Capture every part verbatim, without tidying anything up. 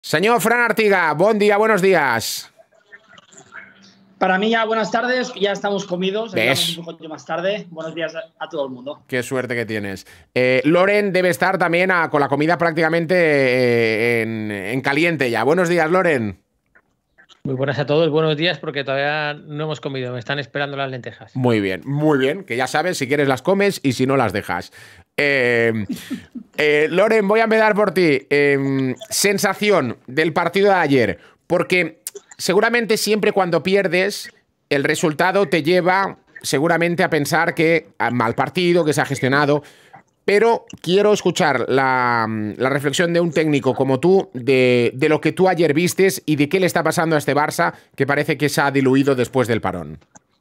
Señor Fran Artiga, buen día, buenos días. Para mí ya buenas tardes, ya estamos comidos, ¿Ves? un poco más tarde. Buenos días a, a todo el mundo. Qué suerte que tienes. Eh, Loren debe estar también a, con la comida prácticamente eh, en, en caliente ya. Buenos días, Loren. Muy buenas a todos, buenos días, porque todavía no hemos comido, me están esperando las lentejas. Muy bien, muy bien, que ya sabes, si quieres las comes y si no las dejas. Eh, eh, Loren, voy a empezar por ti. Eh, sensación del partido de ayer, porque seguramente siempre cuando pierdes, el resultado te lleva seguramente a pensar que mal partido, que se ha gestionado. Pero quiero escuchar la, la reflexión de un técnico como tú, de, de lo que tú ayer vistes y de qué le está pasando a este Barça, que parece que se ha diluido después del parón.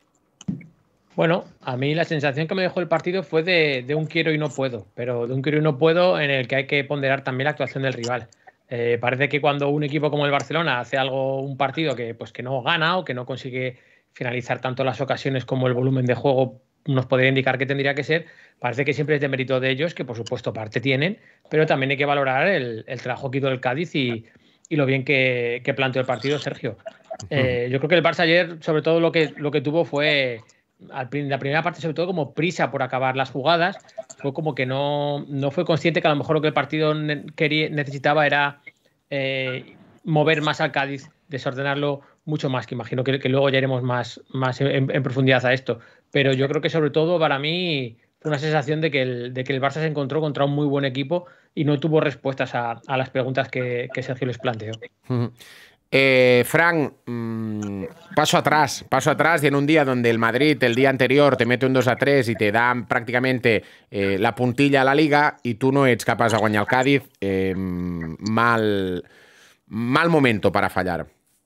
Bueno, a mí la sensación que me dejó el partido fue de, de un quiero y no puedo, pero de un quiero y no puedo en el que hay que ponderar también la actuación del rival. Eh, parece que cuando un equipo como el Barcelona hace algo, un partido que, pues, que no gana o que no consigue finalizar tanto las ocasiones como el volumen de juego nos podría indicar que tendría que ser, parece que siempre es de mérito de ellos, que por supuesto parte tienen, pero también hay que valorar el, el trabajo que hizo el Cádiz y, y lo bien que, que planteó el partido Sergio. Eh, yo creo que el Barça ayer, sobre todo, lo que, lo que tuvo fue, al, la primera parte, sobre todo, como prisa por acabar las jugadas. Fue como que no, no fue consciente que a lo mejor lo que el partido ne quería, necesitaba era eh, mover más al Cádiz, desordenarlo mucho más, que imagino que, que luego ya iremos más, más en, en profundidad a esto. Pero yo creo que sobre todo para mí fue una sensación de que el, de que el Barça se encontró contra un muy buen equipo y no tuvo respuestas a, a las preguntas que, que Sergio les planteó. Uh-huh. Eh, Fran, mmm, paso atrás, paso atrás y en un día donde el Madrid el día anterior te mete un dos a tres y te dan prácticamente eh, la puntilla a la Liga y tú no ets capaç de guanyar el Cádiz, eh, mal, mal momento para fallar.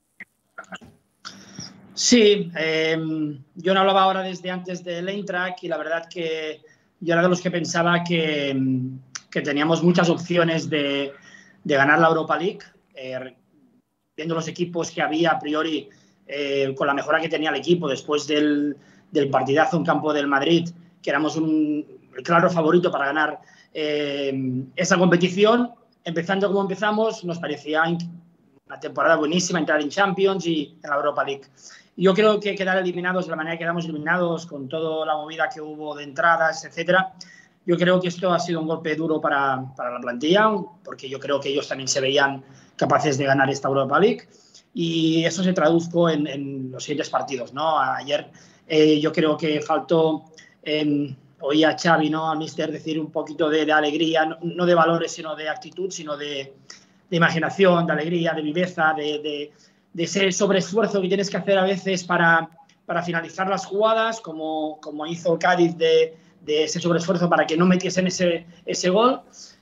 Sí, eh, yo no hablaba ahora desde antes del Eintracht y la verdad que yo era de los que pensaba que, que teníamos muchas opciones de, de ganar la Europa League. Eh, viendo los equipos que había a priori, eh, con la mejora que tenía el equipo después del, del partidazo en campo del Madrid, que éramos un el claro favorito para ganar eh, esa competición. Empezando como empezamos, nos parecía una temporada buenísima, entrar en Champions y en la Europa League. Yo creo que quedar eliminados de la manera que quedamos eliminados, con toda la movida que hubo de entradas, etcétera, yo creo que esto ha sido un golpe duro para, para la plantilla, porque yo creo que ellos también se veían capaces de ganar esta Europa League y eso se tradujo en, en los siguientes partidos, ¿no? Ayer eh, yo creo que faltó, eh, oí a Xavi, ¿no? Al míster decir un poquito de, de alegría, no, no de valores, sino de actitud, sino de, de imaginación, de alegría, de viveza, de, de, de ese sobreesfuerzo que tienes que hacer a veces para, para finalizar las jugadas, como, como hizo el Cádiz de, de ese sobreesfuerzo para que no metiesen ese, ese gol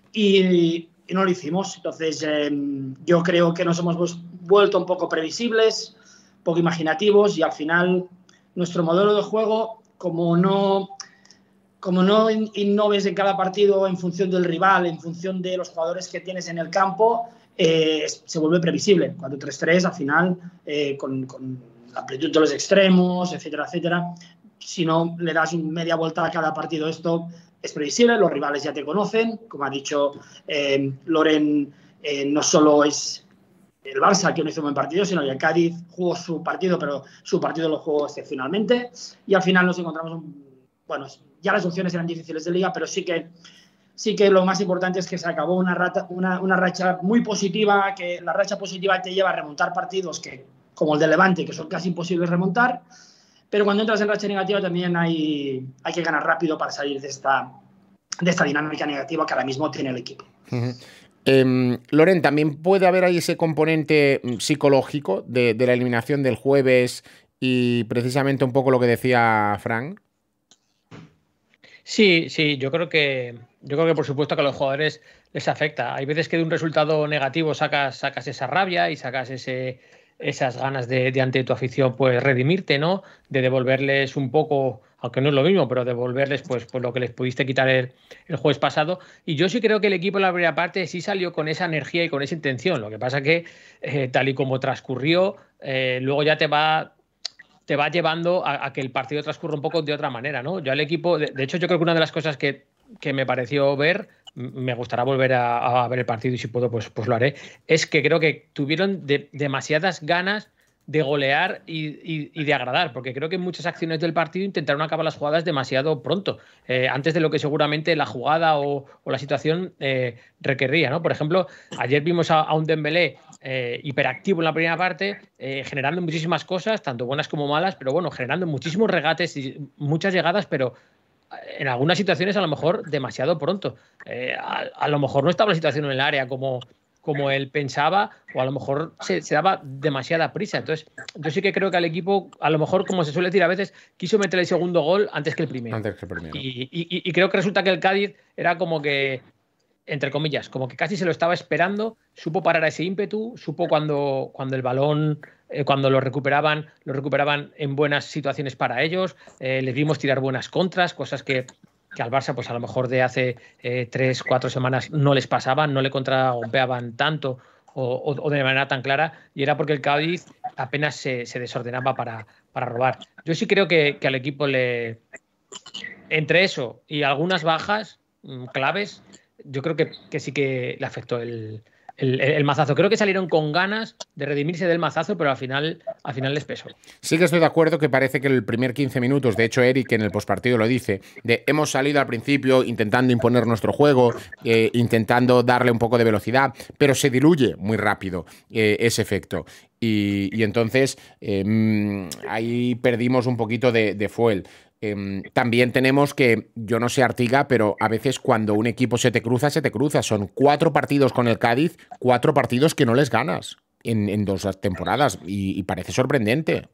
y, y no lo hicimos. Entonces eh, yo creo que nos hemos vuelto un poco previsibles, poco imaginativos y al final nuestro modelo de juego, como no, como no innoves en cada partido en función del rival, en función de los jugadores que tienes en el campo, eh, se vuelve previsible. cuatro tres tres al final, eh, con, con la amplitud de los extremos, etcétera, etcétera. Si no le das media vuelta a cada partido, esto es previsible, los rivales ya te conocen. Como ha dicho eh, Loren, eh, no solo es el Barça que no hizo un buen partido, sino que el Cádiz jugó su partido, pero su partido lo jugó excepcionalmente. Y al final nos encontramos, bueno, ya las opciones eran difíciles de Liga, pero sí que, sí que lo más importante es que se acabó una, rata, una, una racha muy positiva, que la racha positiva te lleva a remontar partidos que, como el de Levante, que son casi imposibles remontar. Pero cuando entras en racha negativa también hay, hay que ganar rápido para salir de esta, de esta dinámica negativa que ahora mismo tiene el equipo. Uh-huh. eh, Loren, ¿también puede haber ahí ese componente psicológico de, de la eliminación del jueves y precisamente un poco lo que decía Frank? Sí, sí, yo creo que yo creo que por supuesto que a los jugadores les afecta. Hay veces que de un resultado negativo sacas, sacas esa rabia y sacas ese... esas ganas de, de ante tu afición pues redimirte, ¿no? De devolverles un poco, aunque no es lo mismo, pero devolverles pues, pues lo que les pudiste quitar el, el jueves pasado. Y yo sí creo que el equipo en la primera parte sí salió con esa energía y con esa intención. Lo que pasa que eh, tal y como transcurrió, eh, luego ya te va... te va llevando a, a que el partido transcurra un poco de otra manera, ¿no? Yo al equipo, de, de hecho yo creo que una de las cosas que, que me pareció ver me gustará volver a, a ver el partido y si puedo, pues, pues lo haré, es que creo que tuvieron de, demasiadas ganas de golear y, y, y de agradar, porque creo que en muchas acciones del partido intentaron acabar las jugadas demasiado pronto, eh, antes de lo que seguramente la jugada o, o la situación eh, requería, ¿no? Por ejemplo, ayer vimos a, a un Dembélé eh, hiperactivo en la primera parte, eh, generando muchísimas cosas, tanto buenas como malas, pero bueno, generando muchísimos regates y muchas llegadas, pero en algunas situaciones a lo mejor demasiado pronto. Eh, a, a lo mejor no estaba la situación en el área como... como él pensaba, o a lo mejor se, se daba demasiada prisa. Entonces, yo sí que creo que al equipo, a lo mejor, como se suele decir a veces, quiso meter el segundo gol antes que el primero. Antes que el primero. Y, y, y creo que resulta que el Cádiz era como que, entre comillas, como que casi se lo estaba esperando, supo parar a ese ímpetu, supo cuando, cuando el balón, eh, cuando lo recuperaban, lo recuperaban en buenas situaciones para ellos, eh, les vimos tirar buenas contras, cosas que... que al Barça, pues a lo mejor de hace eh, tres, cuatro semanas no les pasaban, no le contragolpeaban tanto o, o, o de manera tan clara, y era porque el Cádiz apenas se, se desordenaba para, para robar. Yo sí creo que, que al equipo le... Entre eso y algunas bajas mmm, claves, yo creo que, que sí que le afectó el, el, el mazazo. Creo que salieron con ganas de redimirse del mazazo, pero al final, al final les pesó. Sí que estoy de acuerdo que parece que el primer quince minutos, de hecho Eric en el postpartido lo dice, de hemos salido al principio intentando imponer nuestro juego, eh, intentando darle un poco de velocidad, pero se diluye muy rápido eh, ese efecto. Y, y entonces eh, ahí perdimos un poquito de, de fuel. Eh, también tenemos que, yo no sé Artiga, pero a veces cuando un equipo se te cruza, se te cruza. Son cuatro partidos con el Cádiz, cuatro partidos que no les ganas en, en dos temporadas y, y parece sorprendente.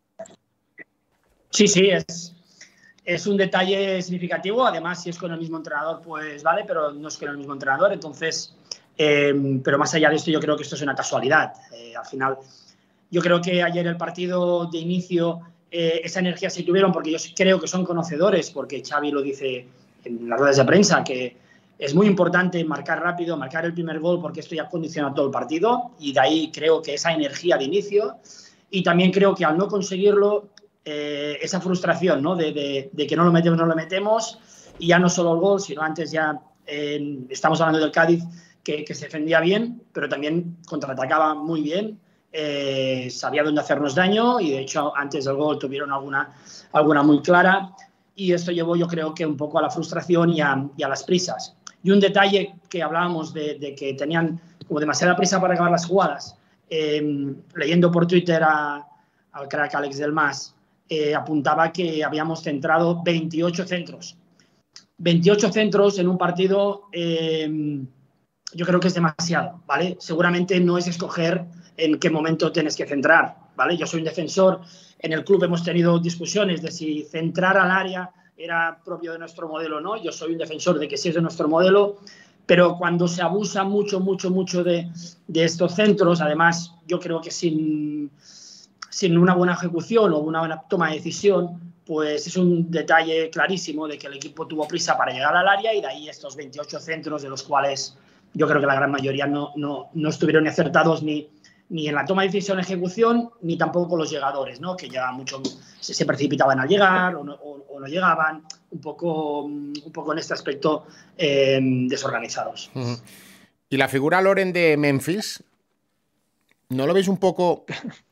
Sí, sí, es, es un detalle significativo. Además, si es con el mismo entrenador, pues vale, pero no es con el mismo entrenador. Entonces, eh, pero más allá de esto, yo creo que esto es una casualidad. Eh, al final, yo creo que ayer el partido de inicio... Eh, esa energía sí tuvieron, porque yo creo que son conocedores, porque Xavi lo dice en las ruedas de prensa, que es muy importante marcar rápido, marcar el primer gol, porque esto ya condiciona todo el partido, y de ahí creo que esa energía de inicio, y también creo que al no conseguirlo, eh, esa frustración, ¿no? de, de, de que no lo metemos, no lo metemos, y ya no solo el gol, sino antes ya eh, estamos hablando del Cádiz, que, que se defendía bien, pero también contraatacaba muy bien. Eh, sabía dónde hacernos daño y de hecho antes del gol tuvieron alguna, alguna muy clara, y esto llevó yo creo que un poco a la frustración y a, y a las prisas. Y un detalle que hablábamos de, de que tenían como demasiada prisa para acabar las jugadas, eh, leyendo por Twitter a, al crack Alex del Mas, eh, apuntaba que habíamos centrado veintiocho centros. veintiocho centros en un partido, eh, yo creo que es demasiado, ¿vale? Seguramente no es escoger en qué momento tienes que centrar, ¿vale? Yo soy un defensor, en el club hemos tenido discusiones de si centrar al área era propio de nuestro modelo o no. Yo soy un defensor de que sí es de nuestro modelo, pero cuando se abusa mucho, mucho, mucho de, de estos centros, además yo creo que sin, sin una buena ejecución o una buena toma de decisión, pues es un detalle clarísimo de que el equipo tuvo prisa para llegar al área, y de ahí estos veintiocho centros, de los cuales yo creo que la gran mayoría no, no, no estuvieron ni acertados ni, ni en la toma de decisión, ejecución, ni tampoco los llegadores, ¿no? Que ya mucho se, se precipitaban al llegar o no, o, o no llegaban, un poco, un poco en este aspecto eh, desorganizados. Uh-huh. ¿Y la figura Loren de Memphis? ¿No lo veis un poco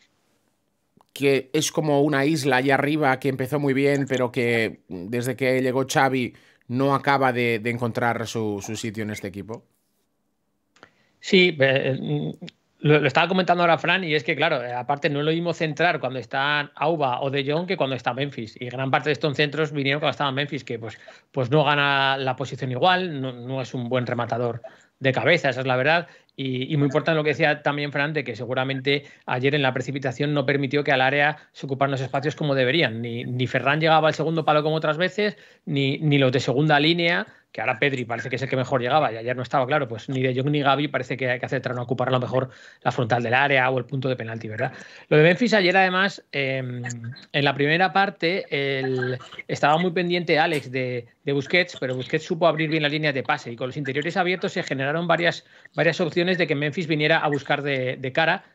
que es como una isla allá arriba que empezó muy bien, pero que desde que llegó Xavi no acaba de, de encontrar su, su sitio en este equipo? Sí, eh, lo, lo estaba comentando ahora Fran, y es que, claro, aparte no es lo mismo centrar cuando están Auba o De Jong que cuando está Memphis. Y gran parte de estos centros vinieron cuando estaba Memphis, que pues, pues no gana la posición igual, no, no es un buen rematador de cabeza, esa es la verdad. Y, y muy importante lo que decía también Fran, de que seguramente ayer en la precipitación no permitió que al área se ocuparan los espacios como deberían. Ni, ni Ferran llegaba al segundo palo como otras veces, ni, ni los de segunda línea, que ahora Pedri parece que es el que mejor llegaba y ayer no estaba, claro, pues ni De Jong ni Gavi parece que hay que acertar a ocupar a lo mejor la frontal del área o el punto de penalti, ¿verdad? Lo de Memphis ayer, además, eh, en la primera parte el, estaba muy pendiente Alex de, de Busquets, pero Busquets supo abrir bien las líneas de pase, y con los interiores abiertos se generaron varias, varias opciones de que Memphis viniera a buscar de, de cara,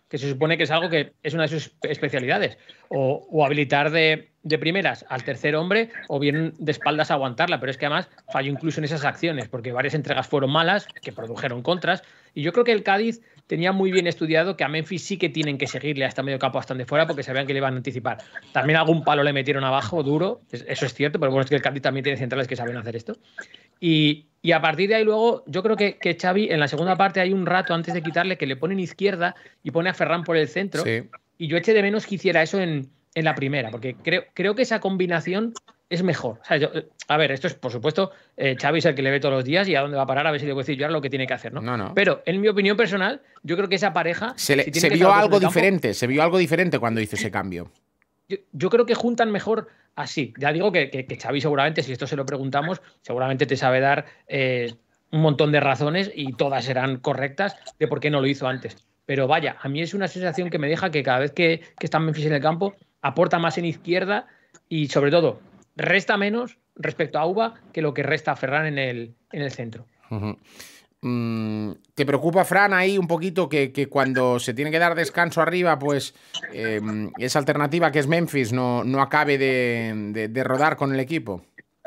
que se supone que es algo que es una de sus especialidades, o, o habilitar de, de primeras al tercer hombre o bien de espaldas a aguantarla, pero es que además falló incluso en esas acciones porque varias entregas fueron malas, que produjeron contras, y yo creo que el Cádiz tenía muy bien estudiado que a Memphis sí que tienen que seguirle hasta medio campo hasta de fuera porque sabían que le iban a anticipar. También algún palo le metieron abajo, duro, eso es cierto, pero bueno, es que el Cádiz también tiene centrales que saben hacer esto. Y, y a partir de ahí luego, yo creo que, que Xavi en la segunda parte hay un rato antes de quitarle que le ponen izquierda y pone a Ferran por el centro. Sí. Y yo eché de menos que hiciera eso en, en la primera, porque creo, creo que esa combinación es mejor. O sea, yo, a ver, esto es, por supuesto, eh, Xavi es el que le ve todos los días y a dónde va a parar, a ver si le voy a decir yo ahora lo que tiene que hacer, ¿no? No, no. Pero en mi opinión personal, yo creo que esa pareja... Se, le, si se vio algo diferente, se vio algo diferente cuando hizo ese cambio. Yo, yo creo que juntan mejor así. Ya digo que, que, que Xavi seguramente, si esto se lo preguntamos, seguramente te sabe dar eh, un montón de razones y todas serán correctas de por qué no lo hizo antes. Pero vaya, a mí es una sensación que me deja que cada vez que, que está Memphis en el campo, aporta más en izquierda y sobre todo resta menos respecto a Auba que lo que resta a Ferran en el, en el centro. Uh-huh. Mm, ¿Te preocupa, Fran, ahí un poquito que, que cuando se tiene que dar descanso arriba, pues eh, esa alternativa que es Memphis no, no acabe de, de, de rodar con el equipo?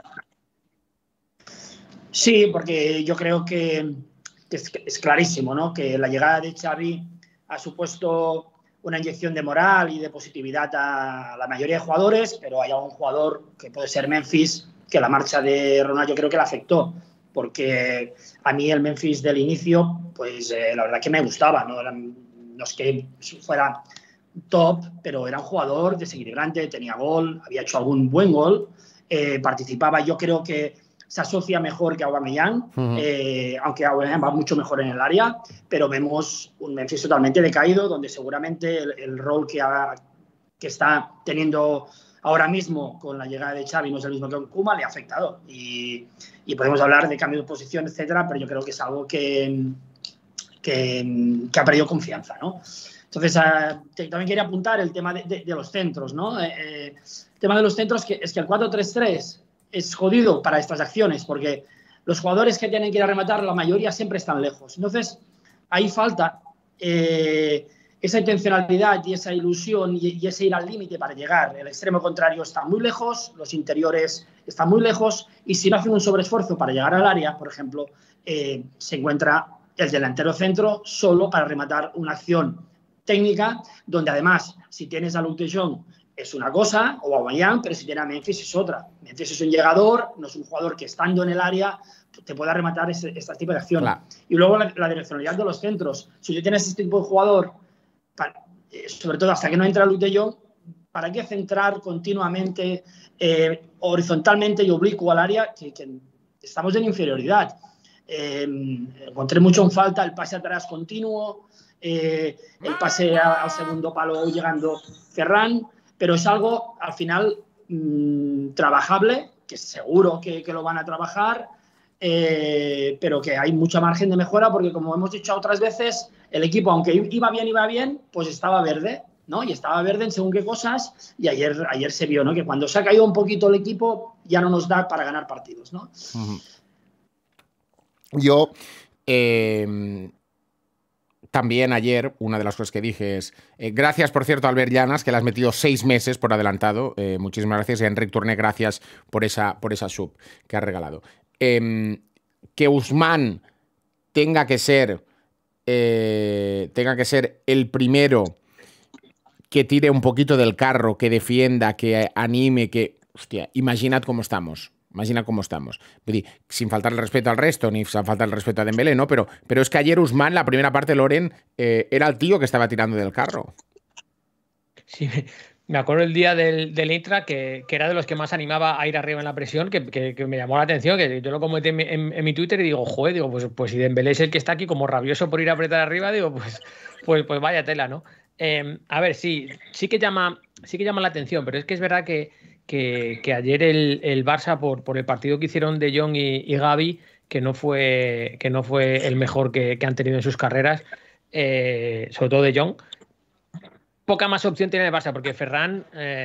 Sí, porque yo creo que, que es, es clarísimo, ¿no? Que la llegada de Xavi ha supuesto una inyección de moral y de positividad a la mayoría de jugadores, pero hay algún jugador que puede ser Memphis que la marcha de Ronald yo creo que le afectó, porque a mí el Memphis del inicio, pues eh, la verdad que me gustaba, no, Era, no es que fuera top, pero era un jugador desequilibrante, tenía gol, había hecho algún buen gol, eh, participaba, yo creo que se asocia mejor que Aubameyang, uh-huh. eh, aunque Aubameyang va mucho mejor en el área, pero vemos un Memphis totalmente decaído, donde seguramente el, el rol que, ha, que está teniendo ahora mismo con la llegada de Xavi no es el mismo que con Koeman, le ha afectado. Y, y podemos hablar de cambio de posición, etcétera, pero yo creo que es algo que, que, que ha perdido confianza, ¿no? Entonces, uh, te, también quería apuntar el tema de, de, de los centros, ¿no? Eh, eh, el tema de los centros que, es que el cuatro tres tres es jodido para estas acciones, porque los jugadores que tienen que ir a rematar, la mayoría siempre están lejos. Entonces, ahí falta eh, esa intencionalidad y esa ilusión y, y ese ir al límite para llegar. El extremo contrario está muy lejos, los interiores están muy lejos, y si no hacen un sobreesfuerzo para llegar al área, por ejemplo, eh, se encuentra el delantero centro solo para rematar una acción técnica, donde además, si tienes a Luke de Jong, es una cosa, o a Aubameyang, pero si tiene a Memphis es otra. Memphis es un llegador, no es un jugador que estando en el área te pueda rematar este, este tipo de acción. Claro. Y luego la, la direccionalidad de los centros. Si tú tienes este tipo de jugador, para, eh, sobre todo hasta que no entra Luke de Jong, ¿para qué centrar continuamente, eh, horizontalmente y oblicuo al área? Que, que estamos en inferioridad. Eh, encontré mucho en falta el pase atrás continuo, eh, el pase a, al segundo palo llegando Ferran, pero es algo, al final, mmm, trabajable, que seguro que, que lo van a trabajar, eh, pero que hay mucha margen de mejora, porque como hemos dicho otras veces, el equipo, aunque iba bien, iba bien, pues estaba verde, ¿no? Y estaba verde en según qué cosas, y ayer, ayer se vio, ¿no? Que cuando se ha caído un poquito el equipo, ya no nos da para ganar partidos, ¿no? Uh-huh. Yo... Eh... También ayer, una de las cosas que dije es, eh, gracias, por cierto, a Albert Llanas, que le has metido seis meses por adelantado. Eh, muchísimas gracias. Y a Enric Tourné, gracias por esa, por esa sub que has regalado. Eh, que Ousmane tenga que ser, eh, tenga que ser el primero que tire un poquito del carro, que defienda, que anime, que... Hostia, imaginad cómo estamos. Imagina cómo estamos. Sin faltar el respeto al resto, ni sin faltar el respeto a Dembélé, ¿no? Pero, pero es que ayer Ousmane, la primera parte, Loren, eh, era el tío que estaba tirando del carro. Sí, me acuerdo el día del, del Intra que, que era de los que más animaba a ir arriba en la presión, que, que, que me llamó la atención, que yo lo comenté en, en, en mi Twitter y digo, joder, digo, pues, pues si Dembélé es el que está aquí como rabioso por ir a apretar arriba, digo, pues, pues, pues vaya tela, ¿no? Eh, a ver, sí, sí que llama, sí que llama la atención, pero es que es verdad que Que, que ayer el, el Barça, por, por el partido que hicieron De Jong y, y Gavi, que no fue, que no fue el mejor que, que han tenido en sus carreras, eh, sobre todo De Jong, poca más opción tiene el Barça, porque Ferran, eh,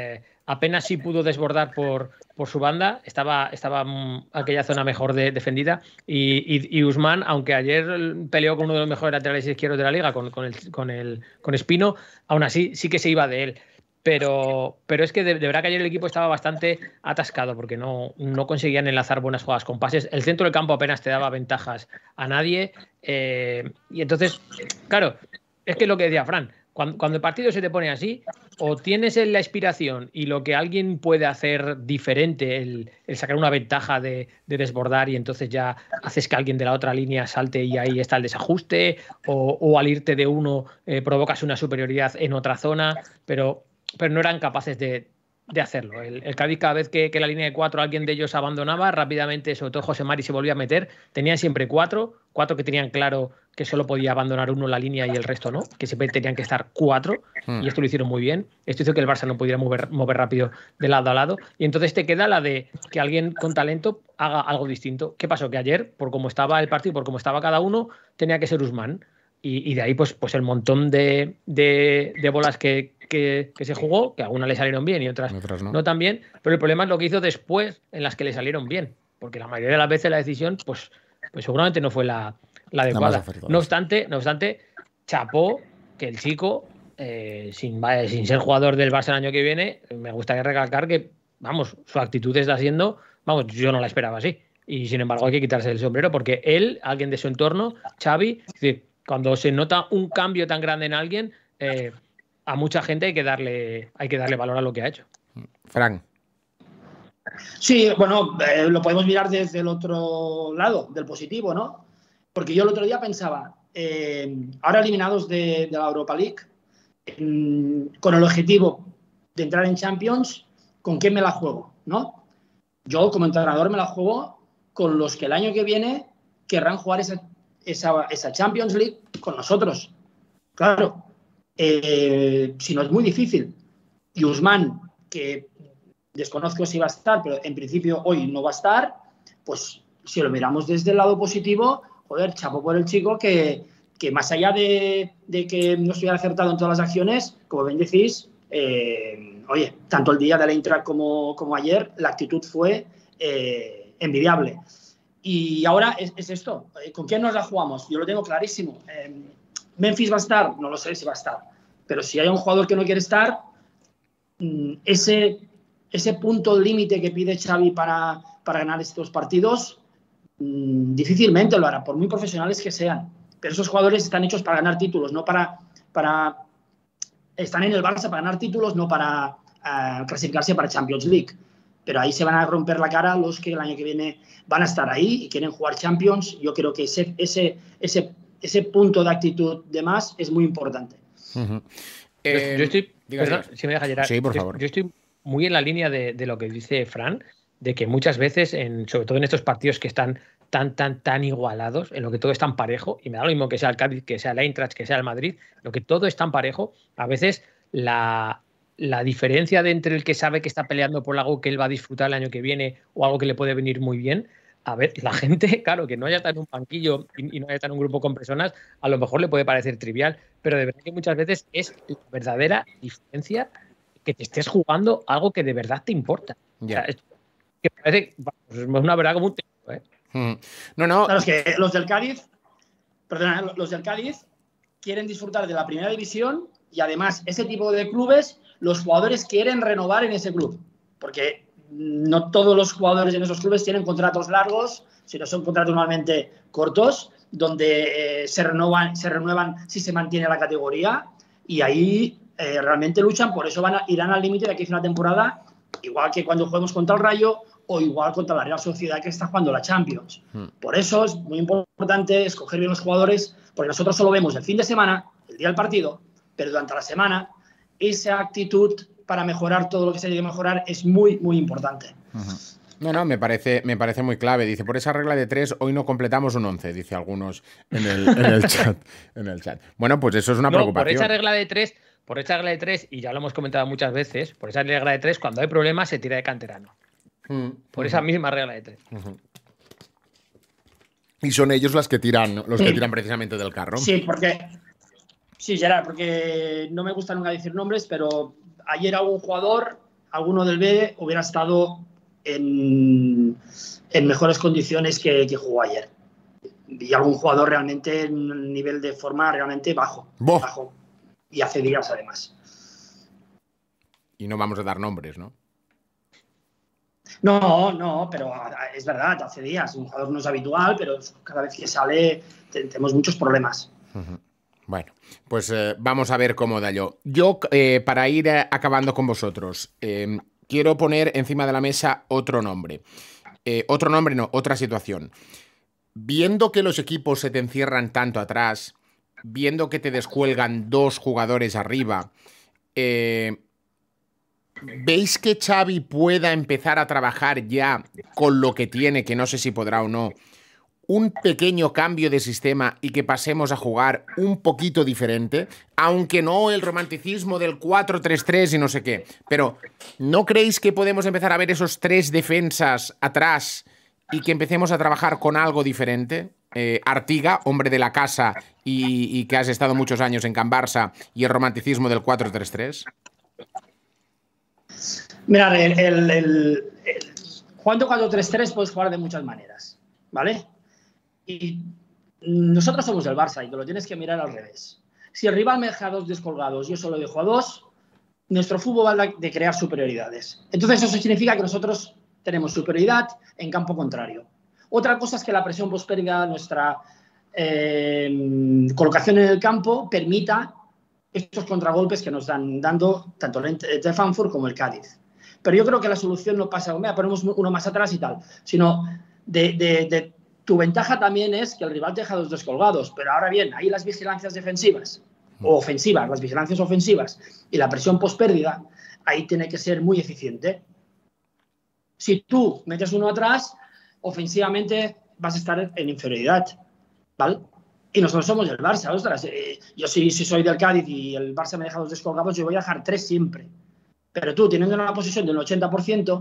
apenas sí pudo desbordar por, por su banda, estaba, estaba mm, aquella zona mejor de, defendida y, y, y Usman, aunque ayer peleó con uno de los mejores laterales izquierdos de la liga, con, con, el, con, el, con Espino, aún así sí que se iba de él. Pero, pero es que de, de verdad que ayer el equipo estaba bastante atascado porque no, no conseguían enlazar buenas jugadas con pases. El centro del campo apenas te daba ventajas a nadie. Eh, y entonces, claro, es que lo que decía Fran, cuando, cuando el partido se te pone así, o tienes la inspiración y lo que alguien puede hacer diferente, el, el sacar una ventaja de, de desbordar y entonces ya haces que alguien de la otra línea salte y ahí está el desajuste, o, o al irte de uno eh, provocas una superioridad en otra zona, pero... pero no eran capaces de, de hacerlo. El, el Cádiz, cada vez que, que la línea de cuatro alguien de ellos abandonaba, rápidamente, sobre todo José Mari, se volvía a meter. Tenían siempre cuatro, cuatro que tenían claro que solo podía abandonar uno la línea y el resto no, que siempre tenían que estar cuatro, hmm. y esto lo hicieron muy bien. Esto hizo que el Barça no pudiera mover, mover rápido de lado a lado, y entonces te queda la de que alguien con talento haga algo distinto. ¿Qué pasó? Que ayer, por cómo estaba el partido, por cómo estaba cada uno, tenía que ser Usman. Y, y de ahí pues, pues el montón de, de, de bolas que, que, que se jugó, que algunas le salieron bien y otras, otras no. no tan bien, pero el problema es lo que hizo después en las que le salieron bien, porque la mayoría de las veces la decisión pues, pues seguramente no fue la, la adecuada. No obstante, no obstante, chapó que el chico, eh, sin, sin ser jugador del Barça el año que viene, me gustaría recalcar que, vamos, su actitud está siendo, vamos, yo no la esperaba así, y sin embargo hay que quitarse el sombrero, porque él, alguien de su entorno, Xavi, es decir, cuando se nota un cambio tan grande en alguien, eh, a mucha gente hay que darle, hay que darle valor a lo que ha hecho. Fran. Sí, bueno, eh, lo podemos mirar desde el otro lado, del positivo, ¿no? Porque yo el otro día pensaba, eh, ahora eliminados de, de la Europa League, eh, con el objetivo de entrar en Champions, ¿con quién me la juego? ¿No? Yo, como entrenador, me la juego con los que el año que viene querrán jugar esa Esa, esa Champions League con nosotros. Claro, eh, si no es muy difícil. Y Usman, que desconozco si va a estar, pero en principio hoy no va a estar, pues si lo miramos desde el lado positivo, joder, chapo por el chico que, que más allá de, de que no estuviera acertado en todas las acciones, como bien decís, eh, oye, tanto el día de la Eintracht como, como ayer, la actitud fue eh, envidiable. Y ahora es, es esto, ¿con quién nos la jugamos? Yo lo tengo clarísimo. Eh, ¿Memphis va a estar? No lo sé si va a estar. Pero si hay un jugador que no quiere estar, ese, ese punto límite que pide Xavi para, para ganar estos partidos, mmm, difícilmente lo hará, por muy profesionales que sean. Pero esos jugadores están hechos para ganar títulos, no para... para están en el Barça para ganar títulos, no para uh, clasificarse para Champions League. Pero ahí se van a romper la cara los que el año que viene van a estar ahí y quieren jugar Champions. Yo creo que ese, ese, ese, ese punto de actitud de más es muy importante. Uh-huh. eh, yo, yo estoy, perdón, si me deja Gerard, sí, por yo, favor. yo estoy muy en la línea de, de lo que dice Fran, de que muchas veces, en, sobre todo en estos partidos que están tan, tan, tan igualados, en lo que todo es tan parejo, y me da lo mismo que sea el Cádiz, que sea el Eintracht, que sea el Madrid, lo que todo es tan parejo, a veces la... la diferencia de entre el que sabe que está peleando por algo que él va a disfrutar el año que viene o algo que le puede venir muy bien, a ver, la gente, claro, que no haya estado en un banquillo y, y no haya estado en un grupo con personas, a lo mejor le puede parecer trivial, pero de verdad que muchas veces es la verdadera diferencia que te estés jugando algo que de verdad te importa. Yeah. O sea, es, que parece, pues, es una verdad como un texto, ¿eh? Mm. No, no. Claro, es que los del Cádiz, perdona, los del Cádiz quieren disfrutar de la primera división y además ese tipo de clubes, los jugadores quieren renovar en ese club, porque no todos los jugadores en esos clubes tienen contratos largos, sino son contratos normalmente cortos, donde eh, se, renovan, se renuevan si se mantiene la categoría, y ahí eh, realmente luchan, por eso van a, irán al límite de aquí a una temporada, igual que cuando juguemos contra el Rayo o igual contra la Real Sociedad que está jugando la Champions. Hmm. Por eso es muy importante escoger bien los jugadores, porque nosotros solo vemos el fin de semana, el día del partido, pero durante la semana esa actitud para mejorar todo lo que se tiene que mejorar es muy, muy importante. Uh-huh. No, no, me parece, me parece muy clave. Dice, por esa regla de tres, hoy no completamos un once, dice algunos en el, en el chat. En el chat. Bueno, pues eso es una no, preocupación. Por esa regla de tres, por esa regla de tres, y ya lo hemos comentado muchas veces, por esa regla de tres, cuando hay problemas se tira de canterano. Uh-huh. Por esa misma regla de tres. Uh-huh. Y son ellos los que tiran, los que tiran precisamente del carro. Sí, porque... Sí, Gerard, porque no me gusta nunca decir nombres, pero ayer hubo un jugador alguno del B hubiera estado en, en mejores condiciones que, que jugó ayer. Y algún jugador realmente en un nivel de forma realmente bajo, bajo. Y hace días además. Y no vamos a dar nombres, ¿no? No, no, pero es verdad, hace días. Un jugador no es habitual, pero cada vez que sale tenemos muchos problemas. Uh-huh. Bueno, pues eh, vamos a ver cómo da yo. Yo, eh, para ir eh, acabando con vosotros, eh, quiero poner encima de la mesa otro nombre. Eh, otro nombre, no, otra situación. Viendo que los equipos se te encierran tanto atrás, viendo que te descuelgan dos jugadores arriba, eh, ¿veis que Xavi pueda empezar a trabajar ya con lo que tiene, que no sé si podrá o no, un pequeño cambio de sistema y que pasemos a jugar un poquito diferente? Aunque no el romanticismo del cuatro tres tres y no sé qué. Pero ¿no creéis que podemos empezar a ver esos tres defensas atrás y que empecemos a trabajar con algo diferente? Eh, Artiga, hombre de la casa y, y que has estado muchos años en Can Barça, y el romanticismo del cuatro tres tres. Mirad, el, el, el, el jugando cuatro tres tres puedes jugar de muchas maneras, ¿vale? Y nosotros somos el Barça y te lo tienes que mirar al revés. Si el rival me deja a dos descolgados, yo solo dejo a dos, nuestro fútbol va de crear superioridades. Entonces eso significa que nosotros tenemos superioridad en campo contrario. Otra cosa es que la presión pospérdida, nuestra eh, colocación en el campo, permita estos contragolpes que nos dan dando tanto el de Frankfurt como el Cádiz. Pero yo creo que la solución no pasa, mira, ponemos uno más atrás y tal, sino de, de, de tu ventaja también es que el rival te deja dos descolgados, pero ahora bien, ahí las vigilancias defensivas o ofensivas, las vigilancias ofensivas y la presión pospérdida, ahí tiene que ser muy eficiente. Si tú metes uno atrás, ofensivamente vas a estar en inferioridad, ¿vale? Y nosotros somos el Barça, ostras, eh, yo si, si soy del Cádiz y el Barça me deja dos descolgados, yo voy a dejar tres siempre. Pero tú, teniendo una posición del ochenta por ciento,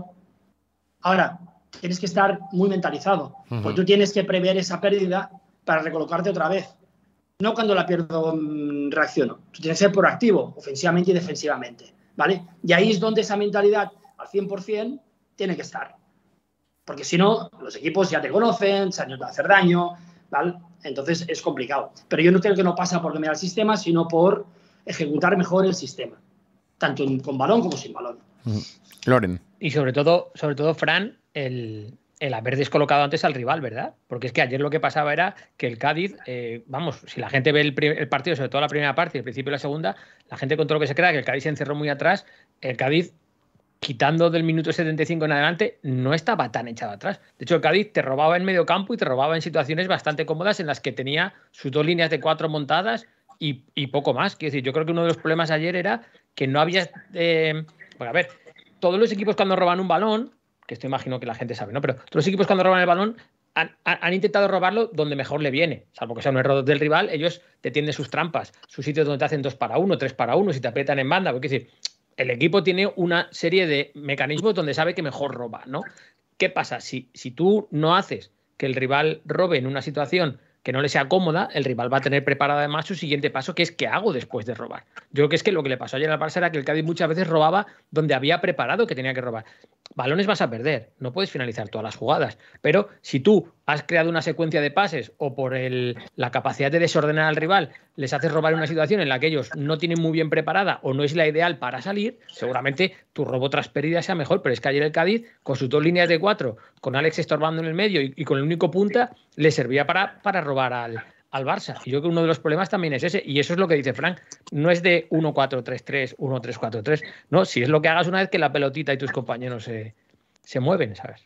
ahora tienes que estar muy mentalizado, uh-huh. Porque tú tienes que prever esa pérdida para recolocarte otra vez. No cuando la pierdo mmm, reacciono. Tú tienes que ser proactivo, ofensivamente y defensivamente, ¿vale? Y ahí es donde esa mentalidad al cien por ciento tiene que estar. Porque si no, los equipos ya te conocen, saben hacer daño, ¿vale? Entonces es complicado. Pero yo no creo que no pasa por cambiar el sistema, sino por ejecutar mejor el sistema. Tanto con balón como sin balón. Uh-huh. Loren. Y sobre todo, sobre todo Fran, el, el haber descolocado antes al rival, ¿verdad? Porque es que ayer lo que pasaba era que el Cádiz, eh, vamos, si la gente ve el, el partido, sobre todo la primera parte y el principio de la segunda, la gente con todo lo que se crea que el Cádiz se encerró muy atrás, el Cádiz, quitando del minuto setenta y cinco en adelante, no estaba tan echado atrás. De hecho, el Cádiz te robaba en medio campo y te robaba en situaciones bastante cómodas en las que tenía sus dos líneas de cuatro montadas y, y poco más. Quiero decir, yo creo que uno de los problemas ayer era que no había... Eh, bueno, a ver, todos los equipos cuando roban un balón, que esto imagino que la gente sabe, ¿no? Pero todos los equipos cuando roban el balón han, han intentado robarlo donde mejor le viene. Salvo que sea un error del rival, ellos te tienden sus trampas, sus sitios donde te hacen dos para uno, tres para uno, si te aprietan en banda. Porque es decir, el equipo tiene una serie de mecanismos donde sabe que mejor roba, ¿no? ¿Qué pasa? Si, si tú no haces que el rival robe en una situación que no le sea cómoda, el rival va a tener preparado además su siguiente paso, que es ¿qué hago después de robar? Yo creo que es que lo que le pasó ayer al Barça era que el Cádiz muchas veces robaba donde había preparado que tenía que robar. Balones vas a perder, no puedes finalizar todas las jugadas, pero si tú has creado una secuencia de pases o por el, la capacidad de desordenar al rival les haces robar en una situación en la que ellos no tienen muy bien preparada o no es la ideal para salir, seguramente tu robo tras pérdida sea mejor. Pero es que ayer el Cádiz, con sus dos líneas de cuatro, con Alex estorbando en el medio y, y con el único punta, le servía para, para robar al, al Barça. Y yo creo que uno de los problemas también es ese, y eso es lo que dice Frank, no es de uno cuatro tres tres, uno tres cuatro tres, no, si es lo que hagas una vez que la pelotita y tus compañeros se, se mueven, ¿sabes?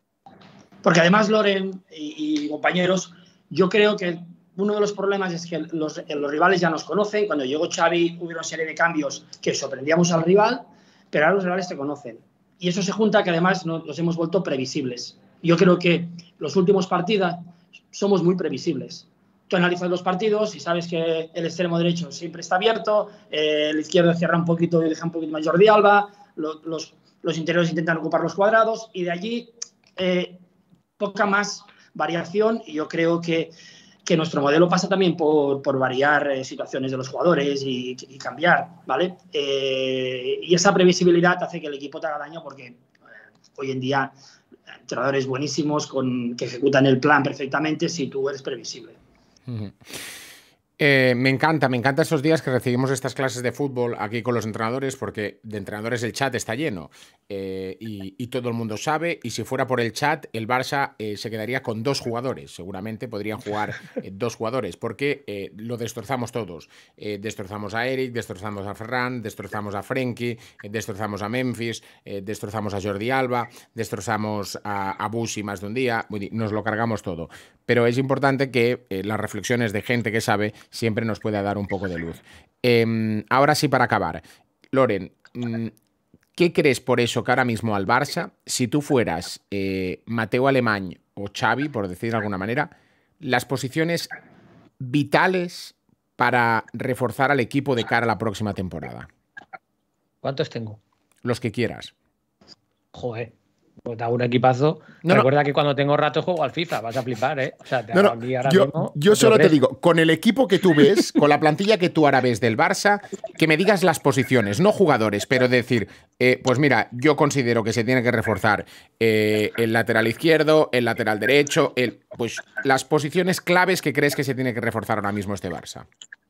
Porque además, Loren y, y compañeros, yo creo que uno de los problemas es que los, los rivales ya nos conocen. Cuando llegó Xavi hubo una serie de cambios que sorprendíamos al rival, pero ahora los rivales te conocen. Y eso se junta que además nos, nos hemos vuelto previsibles. Yo creo que los últimos partidos somos muy previsibles. Tú analizas los partidos y sabes que el extremo derecho siempre está abierto, eh, el izquierdo cierra un poquito y deja un poquito más Jordi Alba, lo, los, los interiores intentan ocupar los cuadrados y de allí... Eh, poca más variación, y yo creo que que nuestro modelo pasa también por, por variar eh, situaciones de los jugadores y, y cambiar, ¿vale? Eh, y esa previsibilidad hace que el equipo te haga daño porque eh, hoy en día entrenadores buenísimos con, que ejecutan el plan perfectamente si tú eres previsible. Uh-huh. Eh, me encanta, me encanta estos días que recibimos estas clases de fútbol aquí con los entrenadores, porque de entrenadores el chat está lleno eh, y, y todo el mundo sabe, y si fuera por el chat el Barça eh, se quedaría con dos jugadores, seguramente podrían jugar eh, dos jugadores, porque eh, lo destrozamos todos, eh, destrozamos a Eric, destrozamos a Ferran, destrozamos a Frenkie, eh, destrozamos a Memphis, eh, destrozamos a Jordi Alba, destrozamos a, a Busi más de un día, nos lo cargamos todo, pero es importante que eh, las reflexiones de gente que sabe siempre nos pueda dar un poco de luz. Eh, ahora sí, para acabar. Loren, ¿qué crees por eso que ahora mismo al Barça, si tú fueras eh, Mateu Alemany o Xavi, por decir de alguna manera, las posiciones vitales para reforzar al equipo de cara a la próxima temporada? ¿Cuántos tengo? Los que quieras. Joder. Pues da un equipazo. No, Recuerda no. que cuando tengo rato juego al FIFA, vas a flipar, ¿eh? O sea, te no, no. aquí ahora yo, mismo, yo solo te crees? digo, con el equipo que tú ves, con la plantilla que tú ahora ves del Barça, que me digas las posiciones, no jugadores, pero decir, eh, pues mira, yo considero que se tiene que reforzar eh, el lateral izquierdo, el lateral derecho, el, pues las posiciones claves que crees que se tiene que reforzar ahora mismo este Barça.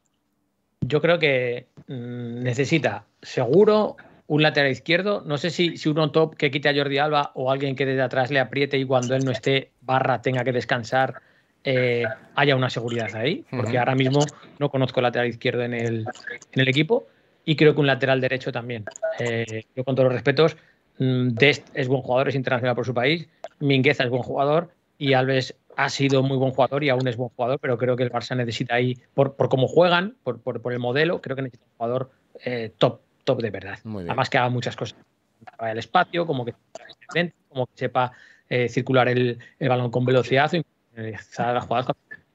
Yo creo que mmm, necesita seguro un lateral izquierdo, no sé si, si uno top que quite a Jordi Alba o alguien que desde atrás le apriete y cuando él no esté barra tenga que descansar eh, haya una seguridad ahí, porque uh-huh. ahora mismo no conozco el lateral izquierdo en el, en el equipo y creo que un lateral derecho también. Eh, yo con todos los respetos, Dest es buen jugador, es internacional por su país, Mingueza es buen jugador y Alves ha sido muy buen jugador y aún es buen jugador, pero creo que el Barça necesita ahí, por, por cómo juegan, por, por, por el modelo, creo que necesita un jugador eh, top. top de verdad. Además que haga muchas cosas. El espacio, como que, como que sepa eh, circular el, el balón con velocidad y realizar las jugadas.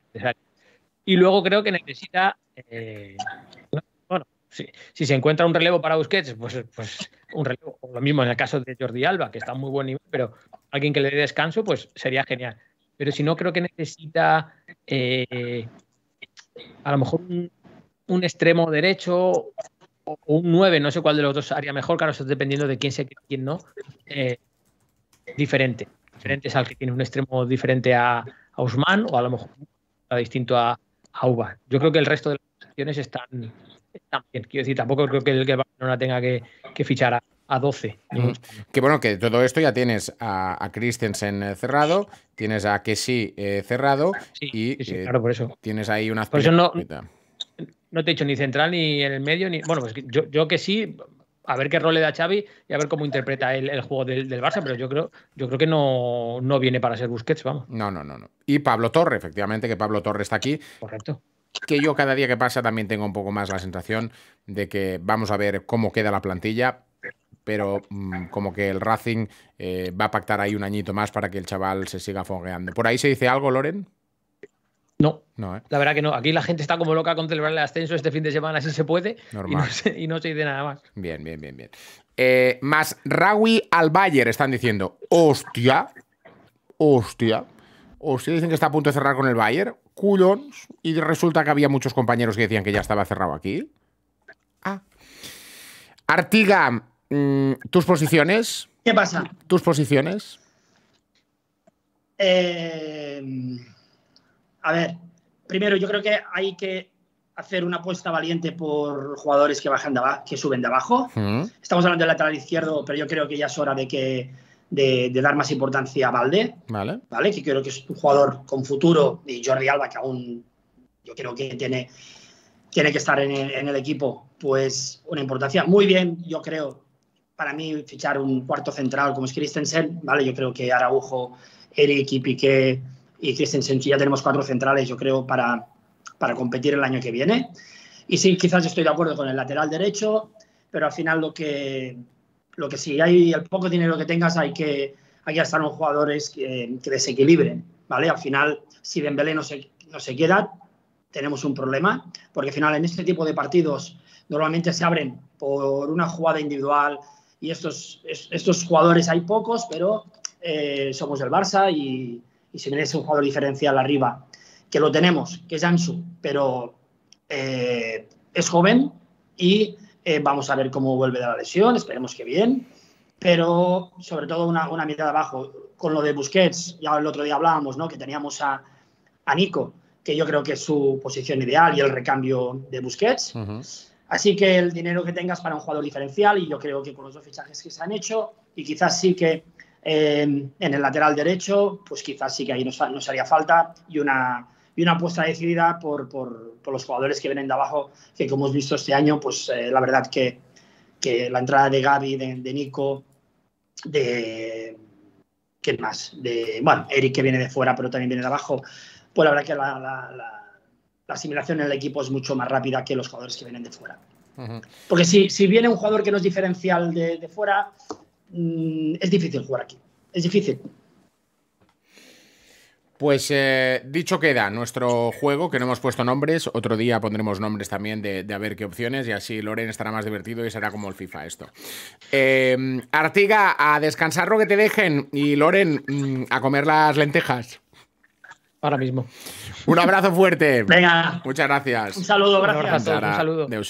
Y luego creo que necesita, eh, bueno, si, si se encuentra un relevo para Busquets, pues, pues un relevo. O lo mismo en el caso de Jordi Alba, que está a muy buen nivel, pero alguien que le dé descanso, pues sería genial. Pero si no, creo que necesita eh, a lo mejor un, un extremo derecho o un nueve, no sé cuál de los dos haría mejor, claro, eso dependiendo de quién se quede y quién no, eh, diferente. Diferentes al que tiene un extremo diferente a, a Ousmane o a lo mejor a distinto a, a Uba. Yo creo que el resto de las opciones están, están bien. Quiero decir, tampoco creo que el que Barcelona tenga que, que fichar a, a doce. Mm. Que bueno, que todo esto ya tienes a, a Christensen cerrado, tienes a Kessie eh, cerrado sí, y sí, eh, claro, por eso. tienes ahí una... Por eso no... No te he dicho ni central ni en el medio, ni. Bueno, pues yo, yo que sí, a ver qué rol le da Xavi y a ver cómo interpreta el, el juego del, del Barça, pero yo creo, yo creo que no, no viene para ser Busquets, vamos. No, no, no, no. Y Pablo Torre, efectivamente, que Pablo Torre está aquí. Correcto. Que yo cada día que pasa también tengo un poco más la sensación de que vamos a ver cómo queda la plantilla, pero mmm, como que el Racing eh, va a pactar ahí un añito más para que el chaval se siga fogueando. ¿Por ahí se dice algo, Loren? No, no ¿eh? La verdad que no. Aquí la gente está como loca con celebrar el ascenso este fin de semana, si se puede. Normal. Y no se, y no se dice nada más. Bien, bien, bien, bien. Eh, más Rawi al Bayern están diciendo, hostia, hostia, hostia, dicen que está a punto de cerrar con el Bayern, culons, y resulta que había muchos compañeros que decían que ya estaba cerrado aquí. Ah. Artiga, mmm, ¿tus posiciones? ¿Qué pasa? ¿Tus posiciones? Eh... A ver, primero yo creo que hay que hacer una apuesta valiente por jugadores que bajan de abajo, que suben de abajo. Uh-huh. Estamos hablando del lateral izquierdo, pero yo creo que ya es hora de que de, de dar más importancia a Valde, vale. ¿vale? Que creo que es un jugador con futuro, y Jordi Alba, que aún yo creo que tiene, tiene que estar en el, en el equipo, pues una importancia. Muy bien, yo creo, para mí fichar un cuarto central como es Christensen, ¿vale? Yo creo que Araujo, Eric y Piqué y Christensen, ya tenemos cuatro centrales, yo creo, para, para competir el año que viene. Y sí, quizás estoy de acuerdo con el lateral derecho, pero al final lo que, lo que sí, hay el poco dinero que tengas, hay que, hay que gastar en jugadores que, que desequilibren, ¿vale? Al final, si Dembélé no se, no se queda, tenemos un problema, porque al final en este tipo de partidos normalmente se abren por una jugada individual y estos, estos jugadores hay pocos, pero eh, somos el Barça y... y si vienes un jugador diferencial arriba que lo tenemos, que es Ansu, pero eh, es joven y eh, vamos a ver cómo vuelve de la lesión, esperemos que bien, pero sobre todo una, una mirada abajo. Con lo de Busquets, ya el otro día hablábamos, ¿no? Que teníamos a, a Nico, que yo creo que es su posición ideal y el recambio de Busquets. Uh-huh. Así que el dinero que tengas para un jugador diferencial, y yo creo que con los dos fichajes que se han hecho, y quizás sí que eh, en el lateral derecho, pues quizás sí que ahí nos, nos haría falta, y una, y una apuesta decidida por, por, por los jugadores que vienen de abajo, que como hemos visto este año, pues eh, la verdad que, que la entrada de Gavi, de, de Nico, de... ¿Quién más? De, bueno, Eric, que viene de fuera, pero también viene de abajo. Pues la verdad que la, la, la, la asimilación en el equipo es mucho más rápida que los jugadores que vienen de fuera. Uh-huh. Porque si, si viene un jugador que no es diferencial de, de fuera, mmm, es difícil jugar aquí. Es difícil. Pues eh, dicho queda nuestro juego, que no hemos puesto nombres. Otro día pondremos nombres también de, de a ver qué opciones, y así Loren estará más divertido y será como el FIFA esto. Eh, Artiga, a descansar lo que te dejen, y Loren, mmm, a comer las lentejas. Ahora mismo. Un abrazo fuerte. Venga. Muchas gracias. Un saludo, gracias. Un abrazo a todos, un saludo.